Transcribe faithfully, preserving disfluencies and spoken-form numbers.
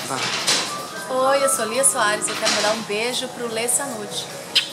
Vai. Oi, eu sou Lia Soares, eu quero mandar um beijo pro Lê Sanucci.